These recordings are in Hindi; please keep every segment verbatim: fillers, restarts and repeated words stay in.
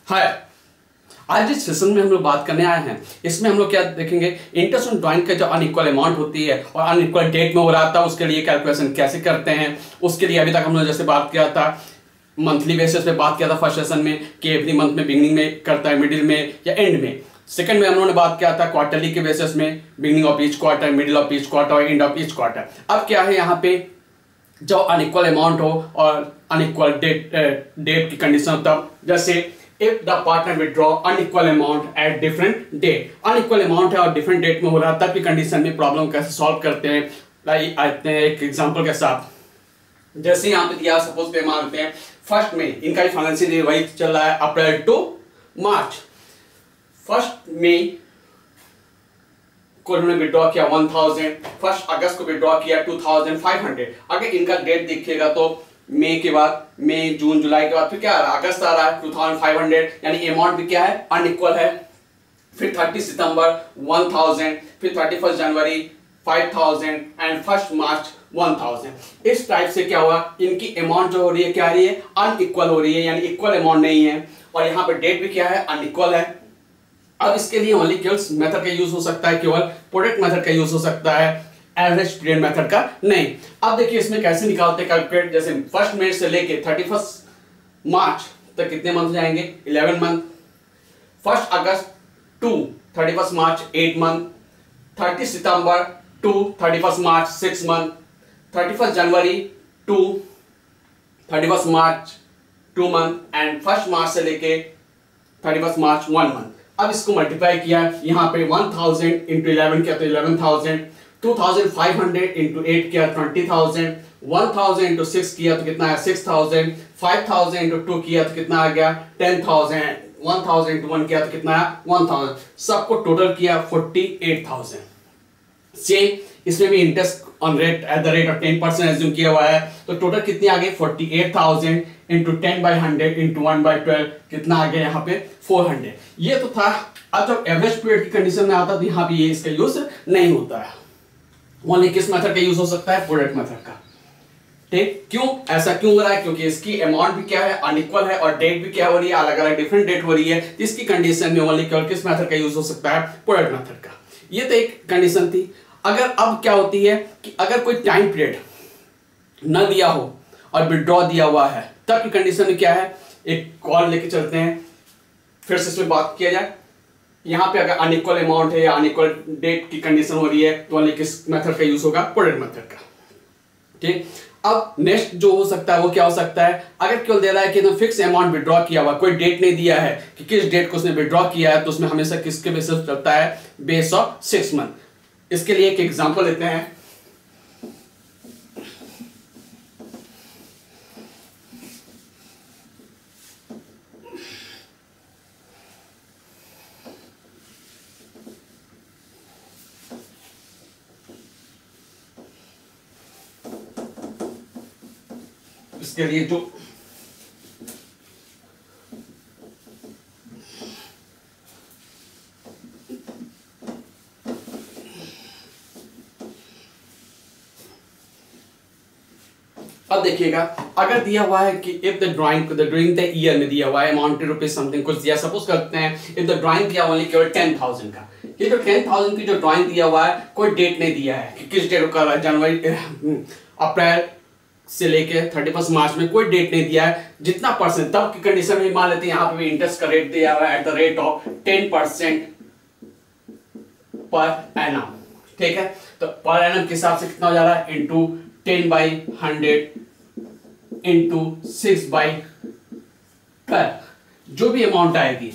हाय, आज जिस सेशन में हम लोग बात करने आए हैं इसमें हम लोग क्या देखेंगे, इंटरेस्ट ऑन ड्राइंग का जो अनइक्वल अमाउंट होती है और अनइक्वल डेट में हो रहा था उसके लिए कैलकुलेशन कैसे करते हैं। उसके लिए अभी तक हम लोग जैसे बात किया था मंथली बेसिस पे बात किया था फर्स्ट सेशन में कि एवरी मंथ में बिगिनिंग में करता है, मिडिल में या एंड में। सेकंड में हम लोगों ने बात किया था क्वार्टरली के बेसिस में, beginning of each quarter, middle of each quarter और एंड ऑफ ईच क्वार्टर। अब क्या है यहाँ पे, जो अनइक्वल अमाउंट हो और अनइक्वल डेट डेट की कंडीशन होता, जैसे if the partner withdraw unequal amount at different date, unequal amount है और different date में हो रहा, तब की कंडीशन में प्रॉब्लम कैसे सॉल्व करते हैं। लाइक आते हैं एक एग्जांपल के साथ, जैसे यहाँ पे दिया सपोज पे मानते हैं फर्स्ट में इनका फाइनेंशियल ईयर वही चल रहा है अप्रैल टू मार्च। फर्स्ट में को उन्होंने विड्रॉ किया वन थाउजेंड, फर्स्ट अगस्त को विड्रॉ किया टू थाउजेंड फाइव हंड्रेड। अगर इनका डेट देखिएगा तो मई के बाद, मई जून जुलाई के बाद फिर क्या आ रहा है, अगस्त आ रहा है टू थाउजेंड फाइव हंड्रेड, यानी अमाउंट भी क्या है, अनइक्वल है। फिर थर्टी सितंबर वन थाउजेंड, फिर थर्टी फर्स्ट जनवरी five thousand and first March one thousand. इस टाइप से क्या हुआ, इनकी अमाउंट जो हो रही है क्या आ रही है, अनइक्वल हो रही है, यानी इक्वल अमाउंट नहीं है। और यहाँ पे डेट भी क्या है, अनइक्वल है। अब इसके लिए ओनली केवल मेथड का यूज हो सकता है, केवल प्रोडक्ट मेथड का यूज हो सकता है, एवरेज पीरियड मेथड का नहीं। अब देखिए इसमें कैसे निकालते हैं कैलकुलेट, जैसे फर्स्ट मिनट से लेके थर्टी फर्स्ट मार्च तक कितने मंथ जाएंगे, इलेवन मंथ। फर्स्ट अगस्त to thirty first March eight month, thirty सितंबर to thirty first March six month, thirty first जनवरी to thirty first March two month and first March से लेके thirty first March one month. अब इसको मल्टीप्लाई किया, यहाँ पे वन थाउजेंड इंटू इलेवन किया तो eleven thousand, two thousand five hundred into eight किया twenty thousand, one thousand into six किया तो कितना है six thousand, five thousand into two किया तो कितना आ गया ten thousand, one thousand into one किया तो कितना है वन थाउजेंड, सबको टोटल किया फोर्टी एट थाउजेंड। सेम इसमें भी interest on rate at the rate of ten percent assume किया हुआ है, तो टोटल कितनी आ गई forty eight thousand into ten by hundred into one by twelve, कितना आ गया यहाँ पे फोर हंड्रेड। ये तो था। अब जब एवरेज पीरियड की कंडीशन में आता तो यहाँ पे ये इसका यूज नहीं होता है, ओनली किस मेथड का यूज हो सकता है, प्रोडक्ट मेथड का। ठीक, क्यों ऐसा क्यों हो रहा है, क्योंकि इसकी अमाउंट भी क्या है, अनइक्वल है और डेट भी क्या हो रही है, अलग अलग डिफरेंट डेट हो रही है। तो इसकी कंडीशन में ओनली केवल किस मेथड का यूज हो सकता है, प्रोडक्ट मेथड का। ये तो एक कंडीशन थी। अगर अब क्या होती है कि अगर कोई टाइम पीरियड न दिया हो और विड्रॉ दिया हुआ है, तब की कंडीशन में क्या है, एक कॉल लेके चलते हैं, फिर से इसमें बात किया जाए। यहाँ पे अगर अनइक्वल अमाउंट है या अनइक्वल डेट की कंडीशन हो रही है तो ओनली किस मेथड का यूज होगा, प्रोडक्ट मेथड का। ठीक, अब नेक्स्ट जो हो सकता है वो क्या हो सकता है, अगर केवल दे रहा है कि तो फिक्स अमाउंट विड्रॉ किया हुआ, कोई डेट नहीं दिया है कि किस डेट को उसने विड्रॉ किया है, तो उसमें हमेशा किसके बेसिस चलता है, बेस ऑफ सिक्स मंथ। इसके लिए एक एग्जांपल लेते हैं। इसके लिए जो अब देखिएगा, अगर दिया हुआ है कि if the drawing the during the year में दिया हुआ है अमाउंट रुपीज समथिंग कुछ दिया, सपोज करते हैं इफ द ड्राइंग दिया ओनली केवल टेन थाउजेंड का, ये जो टेन थाउजेंड की जो ड्राइंग दिया हुआ है कोई डेट नहीं दिया है कि किस डेट को कर रहा है, जनवरी अप्रैल से लेके थर्टी फर्स्ट मार्च में कोई डेट नहीं दिया है, जितना परसेंट तब की कंडीशन में मान लेते हैं यहाँ पे भी इंटरेस्ट का रेट दिया हुआ है at the rate of ten percent per annum. ठीक है, तो पर एनम के हिसाब से कितना हो जा रहा है, into ten by hundred into six by twelve, जो भी अमाउंट आएगी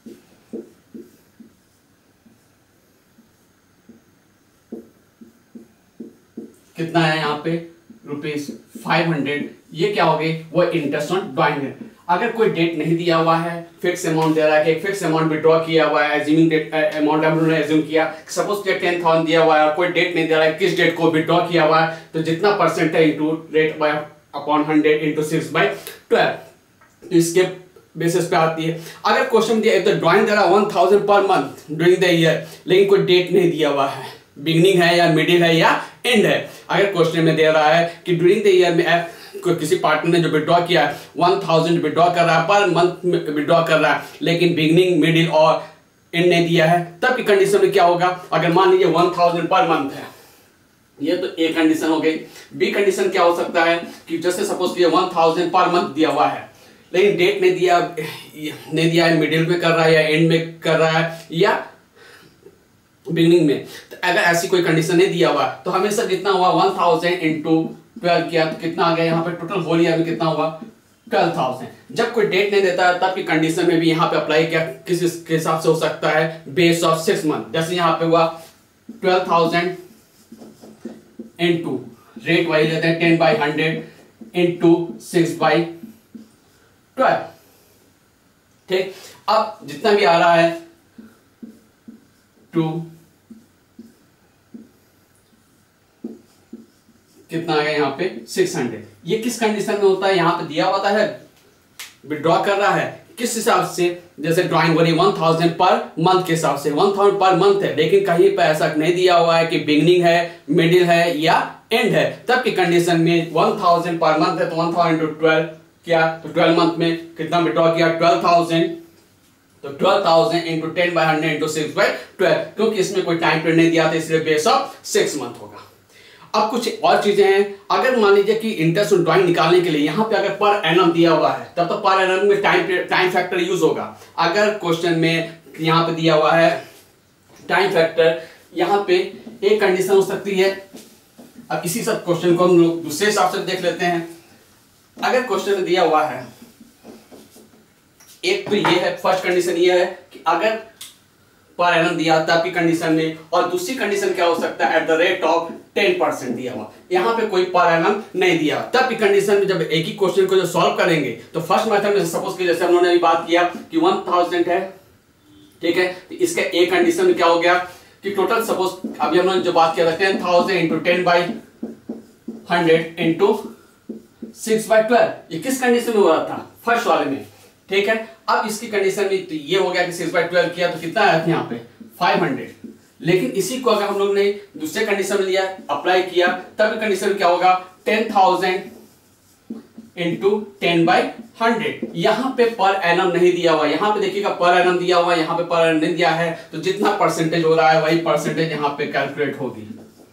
कितना है यहाँ पे रुपीज फाइव हंड्रेड, ये क्या हो गई, वो इंटरेस्ट ऑन ड्राइंग है। अगर कोई डेट नहीं दिया हुआ है, फिक्स अमाउंट दे रहा है कि एक फिक्स अमाउंट विड्रॉ किया हुआ है, एज्यूमिंग डेट अमाउंट हम लोगों ने एज्यूम किया, सपोज कि टेन थाउजेंड दिया हुआ है और कोई डेट नहीं दे रहा है किस डेट को विड्रॉ किया हुआ है, तो जितना परसेंट है into rate by upon hundred into six by twelve, तो इसके बेसिस पे आती है। अगर क्वेश्चन दिया तो ड्राइंग दे रहा है one thousand per month during the year, लेकिन कोई डेट नहीं दिया हुआ है, बिगिनिंग है या मिडिल है या एंड है। अगर क्वेश्चन में दे रहा है कि ड्यूरिंग द ईयर में कोई किसी पार्टनर ने जो विड्रॉ किया है वन थाउजेंड विड्रॉ कर रहा है, पर मंथ में विड्रॉ कर रहा है, लेकिन बिगनिंग मिडिल और एंड नहीं दिया है, तब की कंडीशन में क्या होगा? अगर मान लीजिए वन थाउजेंड पर मंथ है, ये तो ए कंडीशन हो गई। बी कंडीशन क्या हो सकता है कि जैसे सपोज कि वन थाउजेंड पर मंथ दिया हुआ है, लेकिन डेट नहीं दिया नहीं दिया है, मिडिल में कर रहा है या एंड में कर रहा है या बिगिनिंग में। तो अगर ऐसी कोई कंडीशन नहीं दिया हुआ तो हमेशा जितना हुआ वन थाउजेंड इंटू ट्वेल्व किया तो कितना आ गया यहाँ पे टोटल होल ईयर में कितना हुआ? Twelve thousand. जब कोई डेट नहीं देता है तब की कंडीशन में भी यहाँ पे अप्लाई किया किस के हिसाब से हो सकता है? Base of six month. जैसे यहाँ पे हुआ ट्वेल्व थाउजेंड इंटू रेट वही लेते हैं ten by hundred into six by twelve. ठीक, अब जितना भी आ रहा है टू कितना आ गया यहाँ पे सिक्स हंड्रेड। ये किस कंडीशन में होता है? यहाँ पे दिया हुआ है विड्रॉ कर रहा है किस हिसाब से? जैसे ड्राइंग बनी वन थाउजेंड पर मंथ के हिसाब से, वन थाउजेंड पर मंथ है, लेकिन कहीं पर ऐसा नहीं दिया हुआ है कि बिगनिंग है, मिडिल है या एंड है। तब की कंडीशन में वन थाउजेंड पर मंथ है तो वन थाउजेंड टू ट्वेल्व किया तो ट्वेल्व मंथ में कितना विड्रॉ किया? Twelve thousand. तो twelve thousand into ten by hundred into six by twelve, क्योंकि इसमें कोई टाइम पीरियड नहीं दिया था इसलिए बेस ऑफ सिक्स मंथ होगा। अब कुछ और चीजें हैं। अगर मान लीजिए कि इंटरेस्ट ऑन ड्राइंग निकालने के लिए यहाँ पे अगर पर एनम दिया हुआ है तब तो पर एनम में टाइम टाइम फैक्टर यूज होगा। अगर क्वेश्चन में यहाँ पे दिया हुआ है टाइम फैक्टर, यहाँ पे एक कंडीशन हो सकती है। अब इसी सब क्वेश्चन को हम लोग दूसरे हिसाब से देख लेते हैं। अगर क्वेश्चन में दिया हुआ है, एक तो ये है, फर्स्ट कंडीशन ये है कि अगर पर एनम दिया तब की कंडीशन में, और दूसरी कंडीशन क्या हो सकता है? At the rate of ten percent दिया हुआ। यहाँ पे कोई पर एनम नहीं दिया, तब की कंडीशन में जब एक ही क्वेश्चन को जो सॉल्व करेंगे तो फर्स्ट मेथड में सपोज कि जैसे हम लोगों ने बात किया कि वन थाउजेंड है, ठीक है, तो इसका एक कंडीशन में क्या हो गया कि टोटल सपोज अभी हम लोगों ने जो बात किया था ten thousand into ten by hundred into six by twelve, ये किस कंडीशन में हो रहा था? फर्स्ट वाले में, ठीक है। अब इसकी कंडीशन में तो ये हो गया कि सिक्स बाई ट्वेल्व किया तो कितना आया था यहाँ पे फाइव हंड्रेड। लेकिन इसी को अगर हम लोग ने दूसरे कंडीशन में लिया, अप्लाई किया, तब कंडीशन में क्या होगा? Ten thousand into ten by hundred. यहाँ पे पर एनम नहीं दिया हुआ, यहाँ पे देखिएगा पर एनम दिया हुआ, यहाँ पे पर एनम नहीं दिया है, तो जितना परसेंटेज हो रहा है वही परसेंटेज यहाँ पे कैलकुलेट होगी।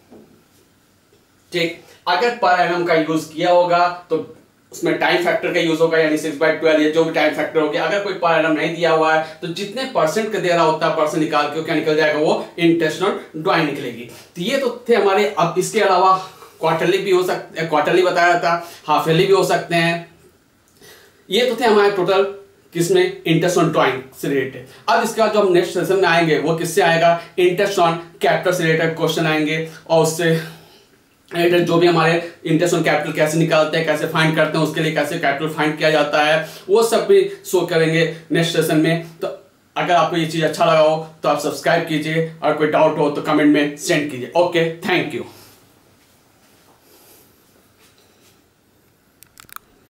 ठीक, अगर पर एनम का यूज किया होगा तो उसमें टाइम फैक्टर का यूज होगा, यानी सिक्स बाई ट्वेल्व या जो भी टाइम फैक्टर हो गया। अगर कोई पर एनम नहीं दिया हुआ है तो जितने परसेंट का दे रहा होता है परसेंट निकाल के क्या निकल जाएगा? वो इंटरेस्ट ऑन ड्राइंग निकलेगी। तो ये तो थे हमारे। अब इसके अलावा क्वार्टरली भी हो सकते, क्वार्टरली बताया था, हाफ ईयरली भी हो सकते हैं। ये तो थे हमारे टोटल किसमें? इंटरेस्ट ऑन ड्राइंग से रिलेटेड। अब इसके बाद जो हम नेक्स्ट सेशन में आएंगे वो किससे आएगा? इंटरेस्ट ऑन कैपिटल से रिलेटेड क्वेश्चन आएंगे, और उससे जो भी हमारे इंटरेस्ट ऑन कैपिटल कैसे निकालते हैं, कैसे फाइंड करते हैं, उसके लिए कैसे कैपिटल फाइंड किया जाता है, वो सब भी शो करेंगे नेक्स्ट सेशन में। तो अगर आपको ये चीज़ अच्छा लगा हो तो आप सब्सक्राइब कीजिए, और कोई डाउट हो तो कमेंट में सेंड कीजिए। Okay, thank you.